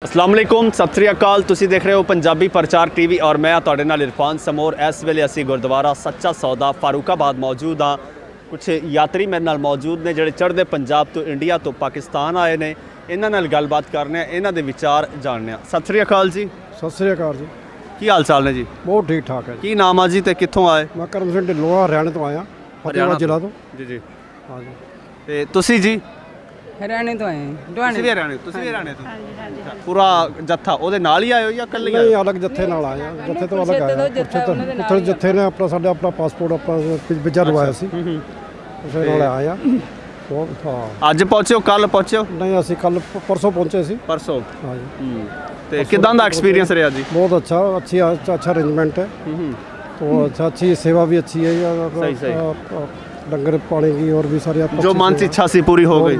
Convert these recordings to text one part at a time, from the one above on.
अस्सलाम वालेकुम, सत श्री अकाल। तुसी देख रहे हो पंजाबी प्रचार टीवी और मैं तुहाडे नाल इरफान समोर। इस वेले असी गुरुद्वारा सच्चा सौदा फारूकाबाद मौजूद हाँ। कुछ यात्री मेरे नाल मौजूद ने जिहड़े चढ़दे पंजाब तो इंडिया तो पाकिस्तान आए ने। इन्हां नाल गलबात करने, इन्हां दे विचार जानने। सत श्री अकाल जी। सत श्री अकाल जी। की हाल चाल ने जी? बहुत ठीक ठाक है। की नाम आ जी ते कित्थों आए? मैं करम सिंह ढिल्लों हरियाणा तो आया, फतेहाबाद जिला तो। जी जी हाँ जी। ते तुसी जी? हरियाणे तो आए ਤੁਸੀਂ ਵੀ ਹਰਿਆਣੇ ਤੋਂ? ਪੂਰਾ ਜੱਥਾ ਉਹਦੇ ਨਾਲ ਹੀ ਆਏ ਹੋ ਜਾਂ ਇਕੱਲੇ ਆਏ? ਨਹੀਂ, ਅਲੱਗ ਜੱਥੇ ਨਾਲ ਆਇਆ, ਜੱਥੇ ਤੋਂ ਅਲੱਗ ਆਇਆ। ਉੱਥੇ ਜੱਥੇ ਨੇ ਸਾਡਾ ਆਪਣਾ ਪਾਸਪੋਰਟ ਆਪਣਾ ਵੀਜ਼ਾ ਲਵਾਇਆ ਸੀ, ਉਸੇ ਨਾਲ ਆਇਆ। ਬਹੁਤ ਹਾਂ। ਅੱਜ ਪਹੁੰਚਿਓ ਕੱਲ ਪਹੁੰਚਿਓ? ਨਹੀਂ, ਅਸੀਂ ਕੱਲ ਪਰਸੋਂ ਪਹੁੰਚੇ ਸੀ। ਪਰਸੋਂ? ਹਾਂ ਜੀ। ਤੇ ਕਿਦਾਂ ਦਾ ਐਕਸਪੀਰੀਅੰਸ ਰਿਹਾ ਜੀ? बहुत अच्छा अरेंजमेंट है। तो अच्छी सेवा भी अच्छी है। सही। लंगर पानी की और भी सारी जो मन की इच्छा सी पूरी हो गई।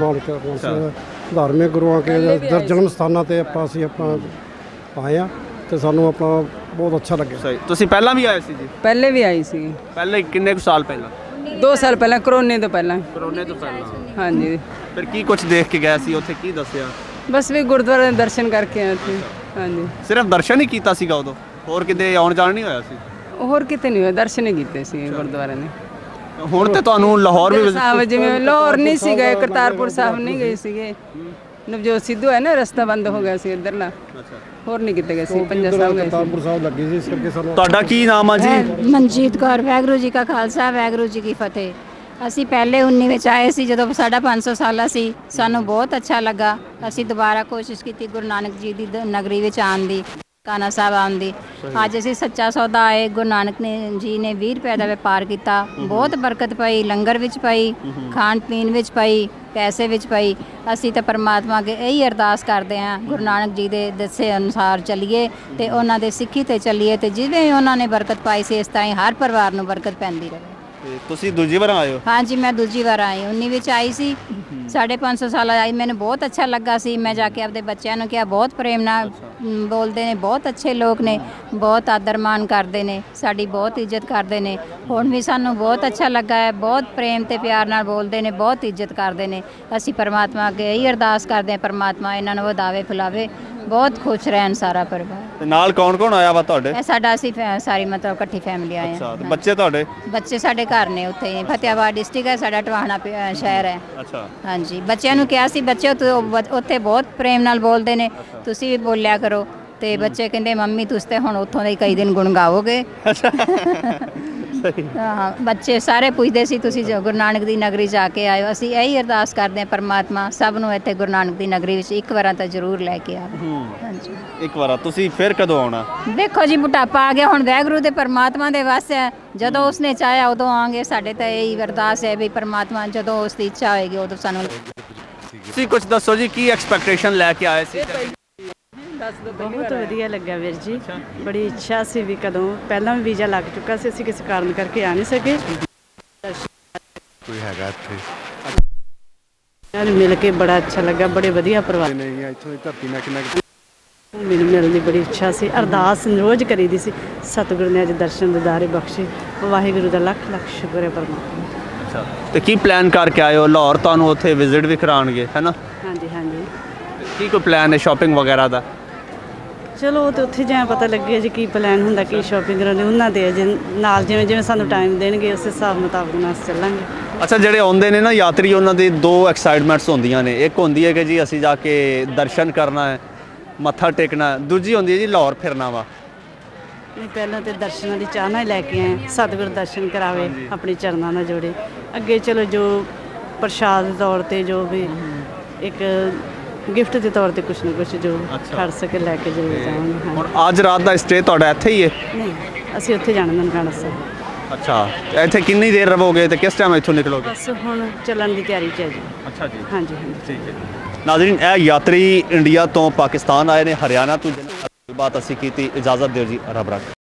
धार्मिक गुरुओं के जन्म स्थानों से ਅਸੀਂ ਆਪਣਾ ਆਏ ਆ ਤੇ ਸਾਨੂੰ ਆਪਣਾ ਬਹੁਤ ਅੱਛਾ ਲੱਗਿਆ। ਸਹੀ। ਤੁਸੀਂ ਪਹਿਲਾਂ ਵੀ ਆਏ ਸੀ ਜੀ? पहले भी आई सी। ਪਹਿਲੇ ਕਿੰਨੇ ਕੁ ਸਾਲ ਪਹਿਲਾਂ? 2 साल पहले, कोरोने तो पहला। ਕੋਰੋਨੇ ਤੋਂ ਪਹਿਲਾਂ? हाँ जी। ਫਿਰ ਕੀ ਕੁਝ ਦੇਖ ਕੇ ਗਏ ਸੀ ਉੱਥੇ, ਕੀ ਦੱਸਿਆ? बस भी गुरुद्वारे दर्शन करके आए थे। हाँ जी। ਸਿਰਫ ਦਰਸ਼ਨ ਹੀ ਕੀਤਾ ਸੀਗਾ ਉਦੋਂ? ਹੋਰ ਕਿਤੇ ਆਉਣ ਜਾਣ ਨਹੀਂ ਹੋਇਆ ਸੀ? ਹੋਰ ਕਿਤੇ ਨਹੀਂ ਹੋਇਆ, ਦਰਸ਼ਨ ਹੀ ਕੀਤੇ ਸੀ ਗੁਰਦੁਆਰੇ ਨੇ। ਹੁਣ ਤੇ ਤੁਹਾਨੂੰ ਲਾਹੌਰ ਵੀ ਸਾਹਿਬ ਜਿਵੇਂ ਲਾਹੌਰ ਨਹੀਂ ਸੀ ਗਏ, ਕਰਤਾਰਪੁਰ ਸਾਹਿਬ ਨਹੀਂ ਗਏ ਸੀਗੇ। ਨਵਜੋਤ ਸਿੱਧੂ ਹੈ ਨਾ, ਰਸਤਾ ਬੰਦ ਹੋ ਗਿਆ ਸੀ ਇੱਧਰਲਾ। ਹੋਰ ਨਹੀਂ ਕਿਤੇ ਗਏ ਸੀ, ਪੰਜਾ ਸਾਹਿਬ ਗਏ ਸੀ। ਕਰਤਾਰਪੁਰ ਸਾਹਿਬ ਲੱਗੀ ਸੀ, ਇਸ ਕਰਕੇ ਸਾਨੂੰ। ਤੁਹਾਡਾ ਕੀ ਨਾਮ ਆ ਜੀ? ਮਨਜੀਤ ਕੌਰ। ਵਾਹਿਗੁਰੂ ਜੀ ਕਾ ਖਾਲਸਾ, ਵਾਹਿਗੁਰੂ ਜੀ ਕੀ ਫਤਿਹ। ਅਸੀਂ ਪਹਿਲੇ 19 ਵਿੱਚ ਆਏ ਸੀ, ਜਦੋਂ ਸਾਡਾ 500 ਸਾਲਾ ਸੀ। ਸਾਨੂੰ ਬਹੁਤ ਅੱਛਾ ਲੱਗਾ। ਅਸੀਂ ਦੁਬਾਰਾ ਕੋਸ਼ਿਸ਼ ਕੀਤੀ ਗੁਰੂ ਨਾਨਕ ਜੀ ਦੀ ਨਗਰੀ ਵਿੱਚ ਆਉਣ ਦੀ, ਕਾਨਾ ਸਾਹਿਬ ਆਉਣ ਦੀ। ਅੱਜ ਅਸੀਂ ਸੱਚਾ ਸੌਦਾ ਆਏ। ਗੁਰੂ ਨਾਨਕ ਜੀ ਨੇ 20 ਰੁਪਏ ਦਾ ਵਪਾਰ ਕੀਤਾ। ਬਹੁਤ ਬਰਕਤ ਪਈ, ਲੰਗਰ ਵਿੱਚ ਪਈ, ਖਾਣ ਪੀਣ ਵਿੱਚ ਪਈ, ਪੈਸੇ ਵਿੱਚ ਪਈ। ਅਸੀਂ ਤਾਂ ਪਰਮਾਤਮਾ ਅੱਗੇ ਇਹੀ ਅਰਦਾਸ ਕਰਦੇ ਹਾਂ, ਗੁਰੂ ਨਾਨਕ ਜੀ ਦੇ ਦੱਸੇ ਅਨੁਸਾਰ ਚੱਲੀਏ ਅਤੇ ਉਹਨਾਂ ਦੇ ਸਿੱਖੀ 'ਤੇ ਚੱਲੀਏ, ਅਤੇ ਜਿਵੇਂ ਉਹਨਾਂ ਨੇ ਬਰਕਤ ਪਾਈ ਸੀ, ਇਸ ਤਰ੍ਹਾਂ ਹੀ ਹਰ ਪਰਿਵਾਰ ਨੂੰ ਬਰਕਤ ਪੈਂਦੀ ਰਹੇ। ਤੁਸੀਂ ਦੂਜੀ ਵਾਰ ਆਏ ਹੋ? ਹਾਂਜੀ, ਮੈਂ ਦੂਜੀ ਵਾਰ ਆਈ। 19 ਵਿੱਚ ਆਈ ਸੀ, 550 ਸਾਲ ਆਈ। ਮੈਨੂੰ ਬਹੁਤ ਅੱਛਾ ਲੱਗਾ ਸੀ। ਮੈਂ ਜਾ ਕੇ ਆਪਦੇ ਬੱਚਿਆਂ ਨੂੰ ਕਿਹਾ, ਬਹੁਤ ਪ੍ਰੇਮ ਨਾਲ ਬੋਲਦੇ ਨੇ, ਬਹੁਤ ਅੱਛੇ ਲੋਕ ਨੇ, ਬਹੁਤ ਆਦਰ ਮਾਣ ਕਰਦੇ ਨੇ, ਸਾਡੀ ਬਹੁਤ ਇੱਜ਼ਤ ਕਰਦੇ ਨੇ। ਹੁਣ ਵੀ ਸਾਨੂੰ ਬਹੁਤ ਅੱਛਾ ਲੱਗਾ ਹੈ। ਬਹੁਤ ਪ੍ਰੇਮ ਅਤੇ ਪਿਆਰ ਨਾਲ ਬੋਲਦੇ ਨੇ, ਬਹੁਤ ਇੱਜ਼ਤ ਕਰਦੇ ਨੇ। ਅਸੀਂ ਪਰਮਾਤਮਾ ਅੱਗੇ ਇਹੀ ਅਰਦਾਸ ਕਰਦੇ ਹਾਂ, ਪਰਮਾਤਮਾ ਇਹਨਾਂ ਨੂੰ ਵਧਾਵੇ ਫੁਲਾਵੇ, ਬਹੁਤ ਖੁਸ਼ ਰਹਿਣ ਸਾਰਾ ਪਰਿਵਾਰ। ਨਾਲ ਕੌਣ ਕੌਣ ਆਇਆ ਵਾ ਤੁਹਾਡੇ? ਇਹ ਸਾਡਾ ਅਸੀਂ ਸਾਰੀ ਮਤਲਬ ਇਕੱਠੀ ਫੈਮਿਲੀ ਆਏ ਹਾਂ। ਬੱਚੇ ਤੁਹਾਡੇ? ਬੱਚੇ ਸਾਡੇ ਘਰ ਨੇ ਉੱਥੇ। ਫਤਿਆਬਾਦ ਡਿਸਟ੍ਰਿਕਟ ਹੈ ਸਾਡਾ, ਟਵਾਣਾ ਸ਼ਹਿਰ ਹੈ। ਅੱਛਾ। ਹਾਂਜੀ, ਬੱਚਿਆਂ ਨੂੰ ਕਿਹਾ ਸੀ, ਬੱਚੇ ਉੱਥੇ ਬਹੁਤ ਪ੍ਰੇਮ ਨਾਲ ਬੋਲਦੇ ਨੇ, ਤੁਸੀਂ ਵੀ ਬੋਲਿਆ ਕਰੋ। ਤੇ ਬੱਚੇ ਕਹਿੰਦੇ, ਮੰਮੀ ਤੁਸੀਂ ਤੇ ਹੁਣ ਉੱਥੋਂ ਦੇ ਕਈ ਦਿਨ ਗੁਣ ਗਾਓਗੇ। ਹਾਂ, ਬੱਚੇ ਸਾਰੇ ਪੁੱਛਦੇ ਸੀ, ਤੁਸੀਂ ਗੁਰੂ ਨਾਨਕ ਦੀ ਨਗਰੀ ਜਾ ਕੇ ਆਏ ਹੋ। ਅਸੀਂ ਇਹੀ ਅਰਦਾਸ ਕਰਦੇ ਹਾਂ, ਪਰਮਾਤਮਾ ਸਭ ਨੂੰ ਇੱਥੇ ਗੁਰੂ ਨਾਨਕ ਦੀ ਨਗਰੀ ਵਿੱਚ ਇੱਕ ਵਾਰਾਂ ਤਾਂ ਜ਼ਰੂਰ ਲੈ ਕੇ ਆਵੇ। ਹਾਂਜੀ, ਇੱਕ ਵਾਰ। ਤੁਸੀਂ ਫਿਰ ਕਦੋਂ ਆਉਣਾ? ਦੇਖੋ ਜੀ, ਬੁਢਾਪਾ ਆ ਗਿਆ ਹੁਣ, ਵਾਹਿਗੁਰੂ ਦੇ ਪਰਮਾਤਮਾ ਦੇ ਵੱਸ ਹੈ। ਜਦੋਂ ਉਸਨੇ ਚਾਹਿਆ ਉਦੋਂ ਆਵਾਂਗੇ। ਸਾਡੇ ਤਾਂ ਇਹੀ ਅਰਦਾਸ ਹੈ ਵੀ ਪਰਮਾਤਮਾ ਜਦੋਂ ਉਸ ਦੀ ਇੱਛਾ ਹੋਏਗੀ ਉਦੋਂ ਸਾਨੂੰ। ਤੁਸੀਂ ਕੁਝ ਦੱਸੋ ਜੀ, ਕੀ ਐਕਸਪੈਕਟੇਸ਼ਨ ਲੈ ਕੇ ਆਏ ਸੀ? ਬਹੁਤ ਵਧੀਆ ਲੱਗਾ ਵੀਰ ਜੀ। ਬੜੀ ਇੱਛਾ ਸੀ ਵੀ ਕਦੋਂ, ਪਹਿਲਾਂ ਵੀ ਵੀਜ਼ਾ ਲੱਗ ਚੁੱਕਾ ਸੀ, ਅਸੀਂ ਕਿਸੇ ਕਾਰਨ ਕਰਕੇ ਆ ਨਹੀਂ ਸਕੇ। ਕੋਈ ਹੈਗਾ ਇੱਥੇ ਯਾਰ, ਮਿਲ ਕੇ ਬੜਾ ਅੱਛਾ ਲੱਗਾ। ਬੜੇ ਵਧੀਆ ਪਰਿਵਾਰ। ਨਹੀਂ, ਇੱਥੋਂ ਦੀ ਧਰਤੀ ਨਾਲ ਕਿੰਨਾ ਮੈਨੂੰ ਮਿਲਣ ਦੀ ਬੜੀ ਇੱਛਾ ਸੀ। ਅਰਦਾਸ ਰੋਜ਼ ਕਰੀਦੀ ਸੀ, ਸਤਿਗੁਰੂ ਨੇ ਅੱਜ ਦਰਸ਼ਨ ਦਿਦਾਰੇ ਬਖਸ਼ੇ। ਵਾਹਿਗੁਰੂ ਦਾ ਲੱਖ ਲੱਖ ਸ਼ੁਕਰ ਹੈ ਪਰਮਾਤਮਾ। ਅੱਛਾ, ਤੇ ਕੀ ਪਲਾਨ ਕਰਕੇ ਆਏ ਹੋ? ਲਾਹੌਰ ਤੁਹਾਨੂੰ ਉੱਥੇ ਵਿਜ਼ਿਟ ਵੀ ਕਰਾਉਣਗੇ ਹੈ ਨਾ? ਹਾਂਜੀ ਹਾਂਜੀ। ਕੀ ਕੋਈ ਪਲਾਨ ਹੈ ਸ਼ਾਪਿੰਗ ਵਗੈਰਾ ਦਾ? ਚਲੋ ਉਹ ਤਾਂ ਉੱਥੇ ਜਾਂ ਪਤਾ ਲੱਗਿਆ ਜੀ ਕੀ ਪਲਾਨ ਹੁੰਦਾ, ਕੀ ਸ਼ਾਪਿੰਗ ਕਰਾਉਣੀ ਉਹਨਾਂ ਦੇ ਨਾਲ। ਜਿਵੇਂ ਜਿਵੇਂ ਸਾਨੂੰ ਟਾਈਮ ਦੇਣਗੇ ਉਸ ਹਿਸਾਬ ਮੁਤਾਬਕ ਨਾਲ ਚੱਲਾਂਗੇ। ਅੱਛਾ, ਜਿਹੜੇ ਆਉਂਦੇ ਨੇ ਨਾ ਯਾਤਰੀ, ਉਹਨਾਂ ਦੀ 2 ਐਕਸਾਈਟਮੈਂਟਸ ਹੁੰਦੀਆਂ ਨੇ। ਇੱਕ ਹੁੰਦੀ ਹੈ ਕਿ ਜੀ ਅਸੀਂ ਜਾ ਕੇ ਦਰਸ਼ਨ ਕਰਨਾ ਹੈ, ਮੱਥਾ ਟੇਕਣਾ। ਦੂਜੀ ਹੁੰਦੀ ਹੈ ਜੀ ਲਾਹੌਰ ਫਿਰਨਾ ਵਾ। ਨਹੀਂ, ਪਹਿਲਾਂ ਤਾਂ ਦਰਸ਼ਨਾਂ ਦੀ ਚਾਹਨਾ ਹੀ ਲੈ ਕੇ ਆਏ। ਸਤਿਗੁਰ ਦਰਸ਼ਨ ਕਰਾਵੇ, ਆਪਣੇ ਚਰਨਾਂ ਨਾਲ ਜੋੜੇ। ਅੱਗੇ ਚਲੋ ਜੋ ਪ੍ਰਸ਼ਾਦ ਦੇ ਤੌਰ 'ਤੇ ਜੋ ਵੀ ਇੱਕ ਗਿਫਟ ਦੇ ਤੌਰ 'ਤੇ ਕੁਛ ਨਾ ਕੁਛ ਜੋ ਖੜ ਸਕੇ ਲੈ ਕੇ ਜ਼ਰੂਰ ਜਾਵਾਂਗੇ। ਹੁਣ ਅੱਜ ਰਾਤ ਦਾ ਸਟੇ ਤੁਹਾਡਾ ਇੱਥੇ ਹੀ ਹੈ? ਨਹੀਂ, ਅਸੀਂ ਉੱਥੇ ਜਾਣਾ ਨਨਕਾਣਾ ਸਾਹਿਬ। ਅੱਛਾ, ਇੱਥੇ ਕਿੰਨੀ ਦੇਰ ਰਹੋਗੇ ਤੇ ਕਿਸ ਟਾਈਮ ਇੱਥੋਂ ਨਿਕਲੋਗੇ? ਬਸ ਹੁਣ ਚੱਲਣ ਦੀ ਤਿਆਰੀ 'ਚ ਹੈ ਜੀ। ਅੱਛਾ ਜੀ। ਹਾਂਜੀ ਹਾਂਜੀ, ਠੀਕ ਹੈ। ਨਾਜ਼ਰੀਨ, ਇਹ ਯਾਤਰੀ ਇੰਡੀਆ ਤੋਂ ਪਾਕਿਸਤਾਨ ਆਏ ਨੇ, ਹਰਿਆਣਾ ਤੋਂ। ਗੱਲਬਾਤ ਅਸੀਂ ਕੀਤੀ। ਇਜਾਜ਼ਤ ਦਿਓ ਜੀ, ਰੱਬ ਰੱਖੇ।